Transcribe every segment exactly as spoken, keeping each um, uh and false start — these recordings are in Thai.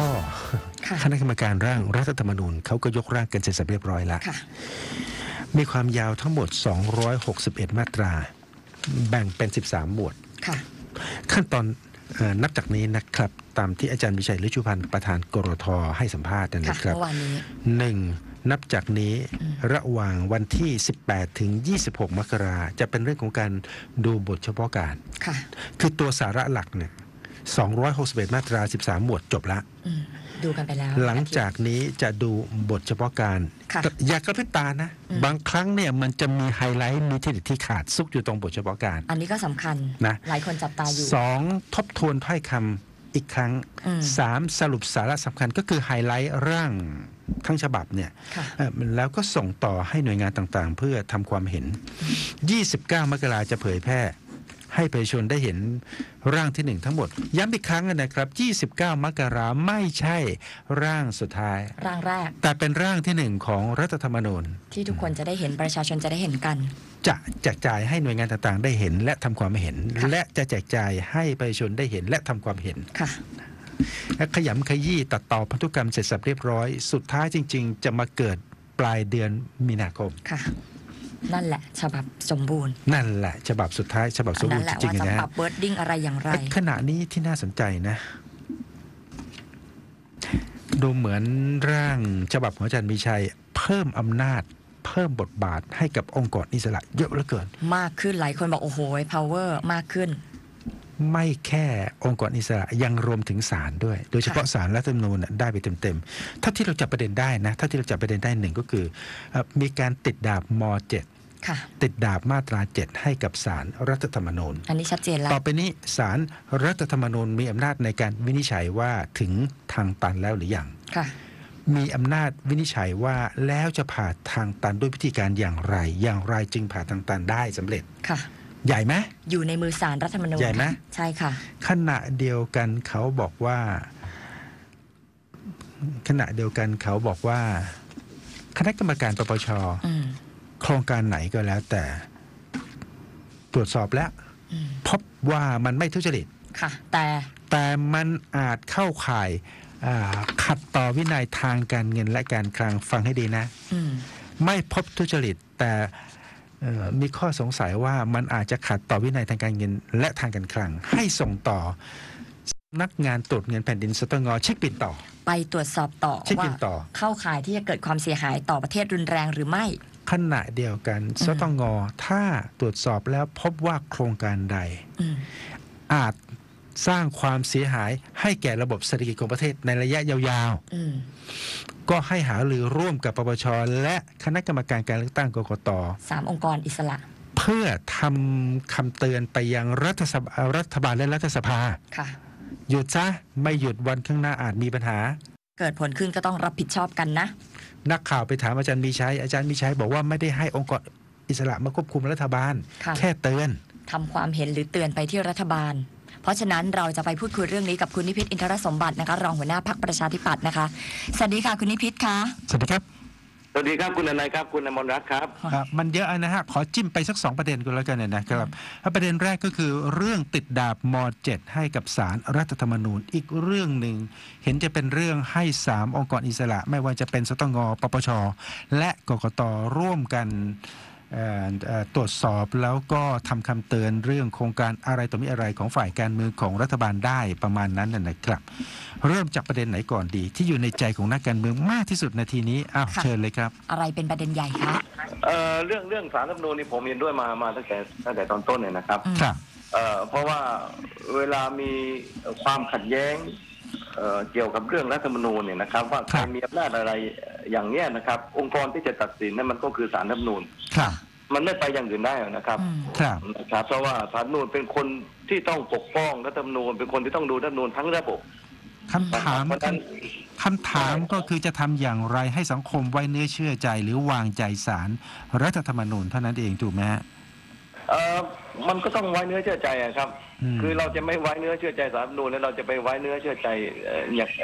ข้อคณะกรรมการร่างรัฐธรรมนูญเขาก็ยกร่างกันเสร็จสับเรียบร้อยแล้วมีความยาวทั้งหมดสองร้อยหกสิบเอ็ดมาตราแบ่งเป็นสิบสามหมวดขั้นตอนนับจากนี้นะครับตามที่อาจารย์วิชัยฤชุพันธ์ประธานกรท.ให้สัมภาษณ์นะครับหนึ่งนับจากนี้ระหว่างวันที่สิบแปดถึงยี่สิบหกมกราจะเป็นเรื่องของการดูบทเฉพาะการคือตัวสาระหลักเนี่ยสองร้อยหกสิบเอ็ดมาตราสิบสามหมวดจบละดูกันไปแล้วหลังจากนี้จะดูบทเฉพาะการอย่ากระพริบตานะบางครั้งเนี่ยมันจะมีไฮไลท์มีที่ที่ขาดซุกอยู่ตรงบทเฉพาะการอันนี้ก็สำคัญนะหลายคนจับตาอยู่สองทบทวนถ้อยคำอีกครั้งสามสรุปสาระสำคัญก็คือไฮไลท์ร่างทั้งฉบับเนี่ยแล้วก็ส่งต่อให้หน่วยงานต่างๆเพื่อทำความเห็นยี่สิบเก้ามกราจะเผยแพร่ให้ประชาชนได้เห็นร่างที่หนึ่งทั้งหมดย้ำอีกครั้งนะครับยี่สิบเก้ามกราไม่ใช่ร่างสุดท้ายร่างแรกแต่เป็นร่างที่หนึ่งของรัฐธรรมนูญที่ทุกคนจะได้เห็นประชาชนจะได้เห็นกันจะแจกจ่ายให้หน่วยงานต่างๆได้เห็นและทำความเห็นและจะแจกจ่ายให้ประชาชนได้เห็นและทำความเห็นค่ะและขยำขยี้ตัดต่อพันธุกรรมเสร็จสับเรียบร้อยสุดท้ายจริงๆจะมาเกิดปลายเดือนมีนาคมค่ะนั่นแหละฉบับสมบูรณ์นั่นแหละฉบับสุดท้ายฉบับสมบูรณ์จริงๆนะนั่นแหละว่าจะปรับเวิร์ดดิ้งอะไรอย่างไรขณะนี้ที่น่าสนใจนะดูเหมือนร่างฉบับของอาจารย์มีชัยเพิ่มอำนาจเพิ่มบทบาทให้กับองค์กรอิสระเยอะเหลือเกินมากขึ้นหลายคนบอกโอ้โห power มากขึ้นไม่แค่องค์กรอิสระยังรวมถึงศาลด้วยโดยเฉพาะศาลรัฐธรรมนูญได้ไปเต็มๆถ้าที่เราจับประเด็นได้นะถ้าที่เราจับประเด็นได้หนึ่งก็คือมีการติดดาบม.เจ็ดติดดาบมาตราเจ็ดให้กับศาลรัฐธรรมนูญอันนี้ชัดเจนแล้วต่อไปนี้ศาลรัฐธรรมนูญมีอำนาจในการวินิจฉัยว่าถึงทางตันแล้วหรือยังมีอำนาจวินิจฉัยว่าแล้วจะผ่าทางตันด้วยวิธีการอย่างไรอย่างไรจึงผ่าทางตันได้สำเร็จค่ะใหญ่ไหมอยู่ในมือศาลรัฐธรรมนูญใหญ่ไหมใช่ค่ะขณะเดียวกันเขาบอกว่าขณะเดียวกันเขาบอกว่าคณะกรรมการปปชโครงการไหนก็แล้วแต่ตรวจสอบแล้วพบว่ามันไม่ทุจริตค่ะแต่แต่มันอาจเข้าข่ายขัดต่อวินัยทางการเงินและการคลังฟังให้ดีนะไม่พบทุจริตแต่มีข้อสงสัยว่ามันอาจจะขัดต่อวินัยทางการเงินและทางการคลังให้ส่งต่อสำนักงานตรวจเงินแผ่นดินสตง.เช็คบิลต่อไปตรวจสอบต่อว่าเข้าข่ายที่จะเกิดความเสียหายต่อประเทศรุนแรงหรือไม่ขณะเดียวกันสตง.ถ้าตรวจสอบแล้วพบว่าโครงการใดอาจสร้างความเสียหายให้แก่ระบบเศรษฐกิจของประเทศในระยะยาวๆก็ให้หารือร่วมกับปปช.และคณะกรรมการการเลือกตั้งกกต. สามองค์กรอิสระเพื่อทำคำเตือนไปยังรัฐสภารัฐบาลและรัฐสภาหยุดซะไม่หยุดวันข้างหน้าอาจมีปัญหาเกิดผลขึ้นก็ต้องรับผิดชอบกันนะนักข่าวไปถามอาจารย์มีชัยอาจารย์มีชัยบอกว่าไม่ได้ให้องค์กรอิสระมาควบคุมรัฐบาลแค่เตือนทำความเห็นหรือเตือนไปที่รัฐบาลเพราะฉะนั้นเราจะไปพูดคุยเรื่องนี้กับคุณนิพิษอินทรสมบัตินะคะรองหัวหน้าพรรคประชาธิปัตย์นะคะสวัสดีค่ะคุณนิพิษค่ะสวัสดีครับสวัสดีครับคุณอนายครับคุณอมรรัตน์ครับมันเยอะนะฮะขอจิ้มไปสักสองประเด็นกันแล้วกันนะครับประเด็นแรกก็คือเรื่องติดดาบม.เจ็ดให้กับศาลรัฐธรรมนูญอีกเรื่องหนึ่งเห็นจะเป็นเรื่องให้สามองค์กรอิสระไม่ว่าจะเป็นสตง.ปปช.และกกต.ร่วมกันตรวจสอบแล้วก็ทำคำเตือนเรื่องโครงการอะไรต่อมีอะไรของฝ่ายการเมืองของรัฐบาลได้ประมาณนั้นนะครับเริ่มจากประเด็นไหนก่อนดีที่อยู่ในใจของนักการเมืองมากที่สุดนาทีนี้อ้าวเชิญเลยครับอะไรเป็นประเด็นใหญ่คะเอ่อเรื่องเรื่องศาลรัฐธรรมนูญนี่ผมเห็นด้วยมามาตั้งแต่ตั้งแต่ตอนต้นเนี่ยนะครับครับเอ่อเพราะว่าเวลามีความขัดแย้งเอ่อเกี่ยวกับเรื่องรัฐธรรมนูญเนี่ยนะครับว่าใครมีอำนาจอะไรอย่างเนี้ยนะครับองค์กรที่จะตัดสินนั่นมันก็คือศาลรัฐธรรมนูญมันไม่ไปอย่างอื่นได้นะครับนะครับเพราะว่าศาลรัฐธรรมนูญเป็นคนที่ต้องปกป้องรัฐธรรมนูญเป็นคนที่ต้องดูรัฐธรรมนูญทั้งระบบคำถามคำถามก็คือจะทำอย่างไรให้สังคมไว้เนื้อเชื่อใจหรือวางใจศาลรัฐธรรมนูญเท่านั้นเองถูกไหมฮะเอ่อมันก็ต้องไว้เนื้อเชื่อใจครับคือเราจะไม่ไว้เนื้อเชื่อใจศาลรัฐธรรมนูญแล้วเราจะไปไว้เนื้อเชื่อใจอย่าง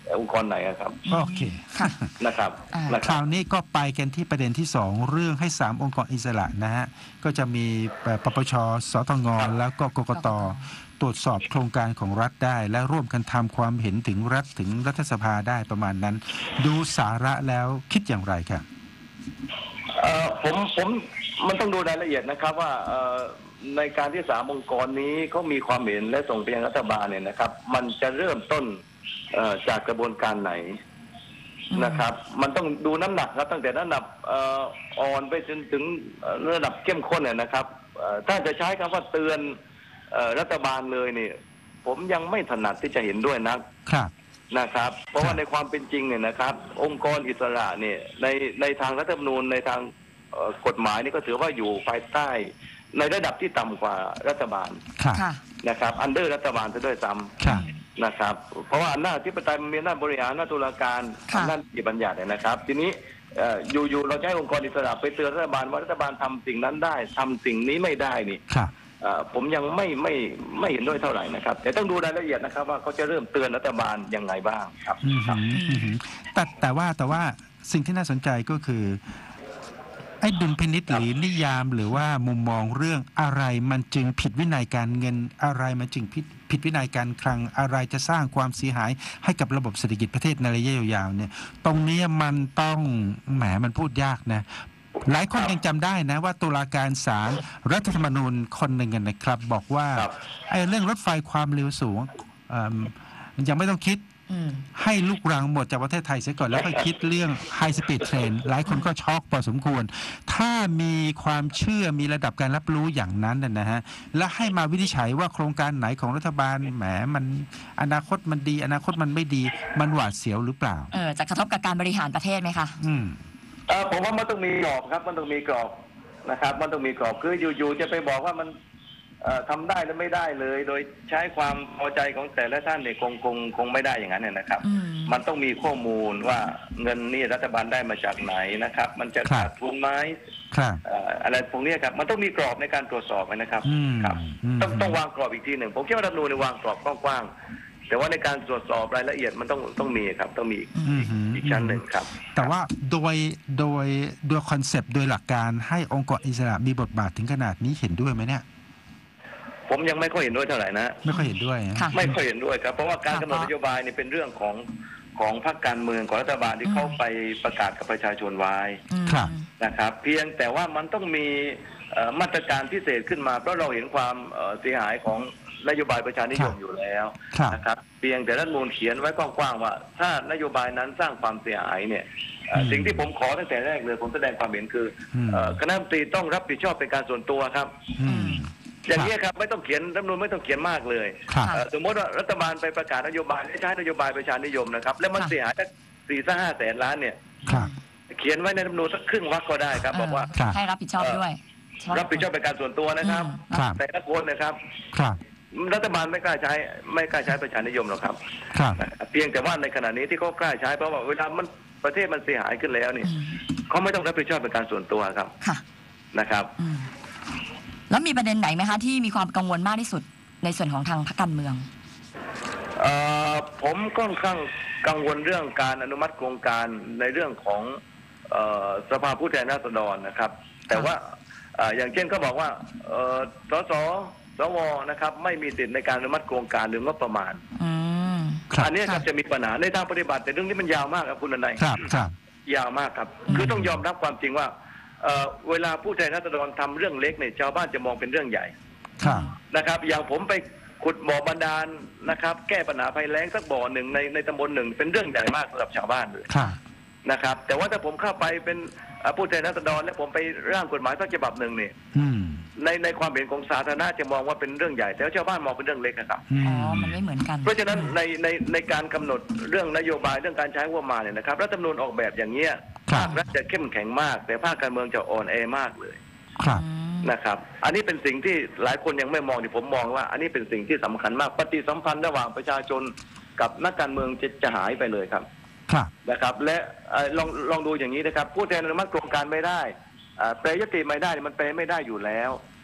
องค์กรไหนอะครับโอเคค่ะนะครับอ่านะคครัราบวนี้ก็ไปกันที่ประเด็นที่สองเรื่องให้สามองค์กรอิสระนะฮะก็จะมีปปชสตงครับแล้วก็กกตตรวจสอบโครงการของรัฐได้ และร่วมกันทำความเห็นถึงรัฐถึงรัฐสภาได้ประมาณนั้น ดูสาระแล้วคิดอย่างไรครับเอ่อผมผมมันต้องดูรายละเอียดนะครับว่าเอ่อในการที่สามองค์กรนี้เขามีความเห็นและส่งไปยังรัฐบาลเนี่ยนะครับ มันจะเริ่มต้นเอ่อจากกระบวนการไหนนะครับ มันต้องดูน้ำหนักครับตั้งแต่ระดับเอ่ออ่อนไปจนถึงเอ่อระดับเข้มข้นเนี่ยนะครับเอ่อถ้าจะใช้คำว่าเตือนเอ่อรัฐบาลเลยเนี่ยผมยังไม่ถนัดที่จะเห็นด้วยนักครับนะครับ เพราะว่าในความเป็นจริงเนี่ยนะครับ องค์กรอิสระเนี่ยในในทางรัฐธรรมนูญในทางเอ่อกฎหมายนี่ก็ถือว่าอยู่ภายใต้ในระดับที่ต่ำกว่ารัฐบาลครับค่ะนะครับอันเดอร์รัฐบาลซะด้วยซ้ครับำนะครับ เพราะว่าอำนาจอธิปไตยมันมีอำนาจบริหารอำนาจตุลาการค่ะอำนาจนิติบัญญัติเนี่ยนะครับ ทีนี้เอ่ออยู่ๆเราจะให้องค์กรอิสระไปเตือนรัฐบาลว่ารัฐบาลทำสิ่งนั้นได้ทำสิ่งนี้ไม่ได้นี่ครับเอ่อผมยังไม่ไม่ไม่เห็นด้วยเท่าไหร่นะครับ แต่ต้องดูรายละเอียดนะครับ ว่าเขาจะเริ่มเตือนรัฐบาลยังไงบ้างครับอืมครับอืมแต่แต่ว่าแต่ว่าสิ่งที่น่าสนใจก็คือไอ้ดุลพินิจหรือนิยามหรือว่ามุมมองเรื่องอะไรมันจึงผิดวินัยการเงินอะไรมันจึงผิดผิดวินัยการคลังอะไรจะสร้างความเสียหายให้กับระบบเศรษฐกิจประเทศในระยะยาวๆเนี่ยตรงนี้มันต้องแหมมันพูดยากนะ หลายคนยังจำได้นะว่าตุลาการศาลรัฐธรรมนูญคนหนึ่งนะครับ บอกว่าครับไอ้เรื่องรถไฟความเร็วสูงเอิ่มยังไม่ต้องคิดอืมให้ลูกรังหมดจากประเทศไทยเสียก่อนแล้วก็คิดเรื่องไฮสปีดเทรนหลายคนก็ช็อกพอสมควร ถ้ามีความเชื่อมีระดับการรับรู้อย่างนั้นน่ะนะฮะและให้มาวินิจฉัยว่าโครงการไหนของรัฐบาลแหมมันอนาคตมันดี อนาคตมันไม่ดีมันหวาดเสียวหรือเปล่าเออจะกระทบกับการบริหารประเทศไหมคะอืมเอ่อผมว่ามันต้องมีกรอบครับ มันต้องมีกรอบนะครับ มันต้องมีกรอบคืออยู่ๆจะไปบอกว่ามันเอ่อทำได้หรือไม่ได้เลย โดยใช้ความพอใจของแต่ละท่านเนี่ยคงคงคงไม่ได้อย่างนั้นเนี่ยนะครับอืมมันต้องมีข้อมูลว่าเงินนี่รัฐบาลได้มาจากไหนนะครับ มันจะครับขาดทุนไหมครับเอ่ออะไรพวกนี้ครับ มันต้องมีกรอบในการตรวจสอบนะครับอืมครับอืมต้องต้องวางกรอบอีกทีหนึ่งผมคิดว่ารัฐธรรมนูญเนี่ยวางกรอบกว้างๆแต่ว่าในการตรวจสอบรายละเอียดมันต้องต้องมีครับ ต้องมีอีกอืมอีกชั้นหนึ่งครับแต่ว่าโดยโดยโดยคอนเซปต์โดยหลักการให้องค์กรอิสระมีบทบาทถึงขนาดนี้เห็นด้วยไหมเนี่ยผมยังไม่ค่อยเห็นด้วยเท่าไหร่นะไม่ค่อยเห็นด้วยนะค่ะไม่ค่อยเห็นด้วยครับ เพราะว่าการกำหนดนโยบายเนี่ยเป็นเรื่องของของพรรคการเมืองของรัฐบาลที่เข้าไปประกาศกับประชาชนไว้อืมครับนะครับ เพียงแต่ว่ามันต้องมีเอ่อมาตรการพิเศษขึ้นมา เพราะเราเห็นความเอ่อเสียหายของนโยบายประชานิยมอยู่แล้วครับนะครับ เพียงแต่รัฐธรรมนูญเขียนไว้กว้างๆว่า ถ้านโยบายนั้นสร้างความเสียหายเนี่ยเอ่ออืมสิ่งที่ผมขอตั้งแต่แรกเลย ผมแสดงความเห็นคืออมเอ่อคณะรัฐมนตรีต้องรับผิดชอบเป็นการส่วนตัวครับอืมอย่างนี้ยครับไม่ต้องเขียนรัฐธรรมนูญไม่ต้องเขียนมากเลยครับเอ่อสมมติว่ารัฐบาลไปประกาศนโยบายใช้นโยบายประชานิยมนะครับ แล้วมันค่ะเสียหายแค่สี่ห้าแสนล้านเนี่ยครับเขียนไว้ในรัฐธรรมนูญสักครึ่งวรรคก็ได้ครับ บอกว่าเให้รับผิดชอบด้วยรับผิดชอบเป็นการส่วนตัวนะครับอืมครับแต่ละคนนะครับครับรัฐบาลไม่กล้าใช้ไม่กล้าใช้ประชานิยมหรอกครับครับเพียงแต่ว่าในขณะนี้ที่เขากล้าใช้เพราะว่าเวลามันประเทศมันเสียหายขึ้นแล้วเนี่ยอืมเขาไม่ต้องรับผิดชอบเป็นการส่วนตัวครับค่ะนะครับอืมแล้วมีประเด็นไหนไหมคะ ที่มีความกังวลมากที่สุดในส่วนของทางพรรคการเมืองเอ่อผมค่อนข้างกังวลเรื่องการอนุมัติโครงการในเรื่องของเอ่อสภาผู้แทนราษฎรนะครับ แต่ว่าเอ่ออย่างเช่นก็บอกว่าเอ่อสสสวนะครับ ไม่มีสิทธิ์ในการอนุมัติโครงการหรืองบประมาณอืมครับอันนี้ครับค่ะจะมีปัญหาในทางปฏิบัติแต่เรื่องนี้มันยาวมากครับคุณอนายครับ ครับยาวมากครับอืมคือต้องยอมรับความจริงว่าเอ่อเวลาผู้แทนราษฎรทำเรื่องเล็กเนี่ยชาวบ้านจะมองเป็นเรื่องใหญ่ครับนะครับ อย่างผมไปขุดบ่อบาดาลนะครับ แก้ปัญหาภัยแล้งสักบ่อหนึ่งในในตำบลหนึ่งเป็นเรื่องใหญ่มากสำหรับชาวบ้านเลยครับนะครับ แต่ว่าถ้าผมเข้าไปเป็นเอ่อผู้แทนราษฎรและผมไปร่างกฎหมายสักฉบับหนึ่งเนี่ยอืมในในความเห็นของสาธารณะจะมองว่าเป็นเรื่องใหญ่ แต่ว่าชาวบ้านมองเป็นเรื่องเล็กนะครับอือ๋อมมันไม่เหมือนกันเพราะฉะนั้นในในในการกำหนดเรื่องนโยบายเรื่องการใช้งบประมาณเนี่ยนะครับรัฐธรรมนูญออกแบบอย่างเงี้ยครับภาครัฐจะเข้มแข็งมาก แต่ภาคการเมืองจะอ่อนแอมากเลยครับอืมนะครับ อันนี้เป็นสิ่งที่หลายคนยังไม่มองที่ผมมองว่า อันนี้เป็นสิ่งที่สำคัญมากปฏิสัมพันธ์ระหว่างประชาชนกับนักการเมืองจะจะหายไปเลยครับครับนะครับ และเอ่อลองลองดูอย่างนี้นะครับ ผู้แทนอนุมัติโครงการไม่ได้อ่าแปรยติไม่ได้เนี่ยมันแปลไม่ได้อยู่แล้ว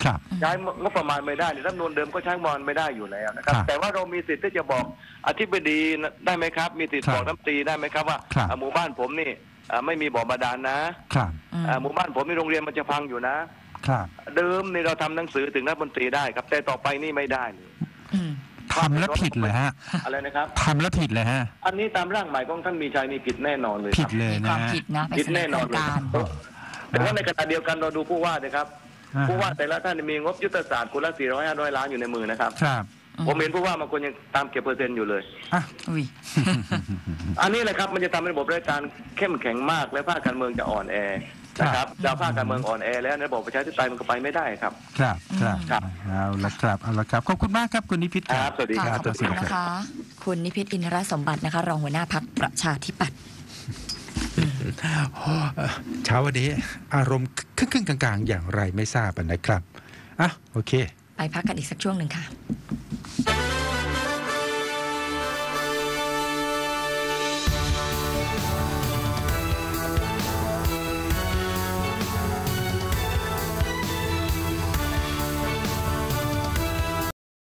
ครับใช้งบประมาณไม่ได้รัฐธรรมนูญเดิมก็ใช้งบประมาณไม่ได้อยู่แล้วนะครับครับแต่ว่าเรามีสิทธิ์ที่จะบอกอธิบดีได้ไหมครับ มีสิทธิ์ครับบอกรัฐมนตรีได้ไหมครับว่าครับอ่าหมู่บ้านผมนี่อ่าไม่มีบ่อบาดาลนะครับอืมอ่าหมู่บ้านผมมีโรงเรียนมันจะพังอยู่นะครับเดิมนี่เราทำหนังสือถึงรัฐมนตรีได้ครับแต่ต่อไปนี่ไม่ได้เลยอืมทำแล้วผิดเลยฮะอะไรนะครับทำแล้วผิดเลยฮะอันนี้ตามร่างใหม่ของท่านมีชัยนี่ผิดแน่นอนเลยผิคดรับเลยมีคนะวามฮะผิดนะ ไปผิดเสนแน่อน โคอรนงเลยการครับแต่ว่าในขณะเดียวกันเราดูผู้ว่าเลยครับอ่าฮะผู้ว่าแต่ละท่านมีงบยุทธศาสตร์คนละสี่ร้อยห้าร้อยล้านอยู่ในมือนะครับครับผมเห็นผู้ว่าบางคนยังตามเก็บเปอร์เซ็นต์อยู่เลยอ่ะอุ้ยอันนี้แหละครับมันจะทำให้ระบบราชการเข้มแข็งมากและภาคการเมืองจะอ่อนแอนะครับจะภาคการเมืองอ่อนแอแล้วในระบบประชาธิปไตยมันก็ไปไม่ได้ครับครับครับครับเอาละครับเอาละครับขอบคุณมากครับคุณนิพิษครับสวัสดีค่ะครับขอบคุณนะคะ คุณนิพิษอินทรสมบัตินะคะ รองหัวหน้าพักประชาธิปัตย์เช้าวันนี้อารมณ์ครึ่งๆกลางๆ อย่างไรไม่ทราบนะครับอ่ะโอเคไปพักกันอีกสักช่วงหนึ่งค่ะ